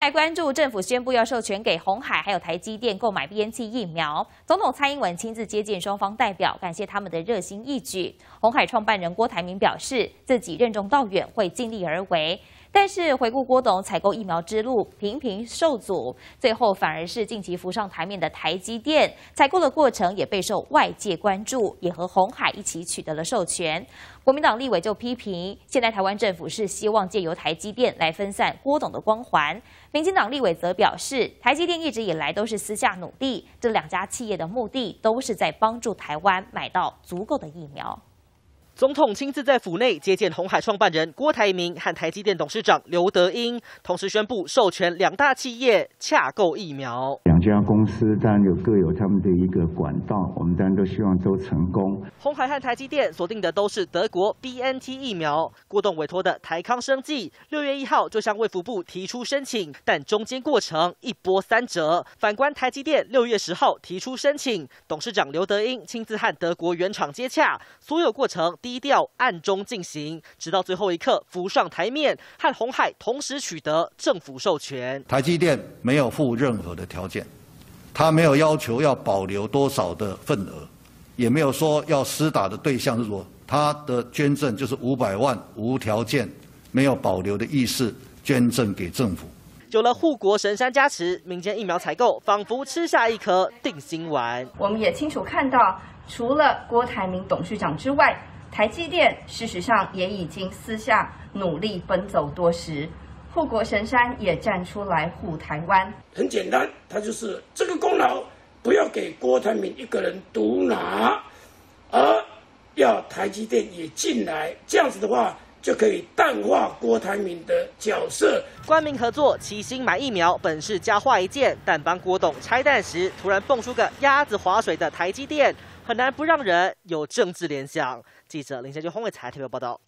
来关注政府宣布要授权给鸿海还有台积电购买 BNT 疫苗，总统蔡英文亲自接见双方代表，感谢他们的热心义举。鸿海创办人郭台铭表示，自己任重道远，会尽力而为。但是回顾郭董采购疫苗之路频频受阻，最后反而是近期浮上台面的台积电采购的过程也备受外界关注，也和鸿海一起取得了授权。国民党立委就批评，现在台湾政府是希望借由台积电来分散郭董的光环。民进党立委则表示，台积电一直以来都是私下努力，这两家企业的目的都是在帮助台湾买到足够的疫苗。 总统亲自在府内接见鸿海创办人郭台铭和台积电董事长刘德音，同时宣布授权两大企业洽购疫苗。 两家公司当然各有他们的一个管道，我们当然都希望都成功。 鸿海和台积电锁定的都是德国 BNT 疫苗，郭董委托的台康生技6月1号就向卫福部提出申请，但中间过程一波三折。反观台积电6月10号提出申请，董事长刘德音亲自和德国原厂接洽，所有过程低调暗中进行，直到最后一刻浮上台面，和鸿海同时取得政府授权。 台积电没有附任何的条件，他没有要求要保留多少的份额，也没有说要施打的对象是说他的捐赠就是500万无条件、没有保留的意思捐赠给政府。 有了护国神山加持，民间疫苗采购仿佛吃下一颗定心丸。 我们也清楚看到，除了郭台铭董事长之外，台积电事实上也已经私下努力奔走多时，护国神山也站出来护台湾。 很简单，他就是这个功劳不要给郭台铭一个人独拿，而要台积电也进来，这样子的话就可以淡化郭台铭的角色。 官民合作齐心买疫苗本是佳话一件，但帮郭董拆弹时，突然蹦出个鸭子划水的台积电，很难不让人有政治联想。记者林贤君、洪伟才特别报道。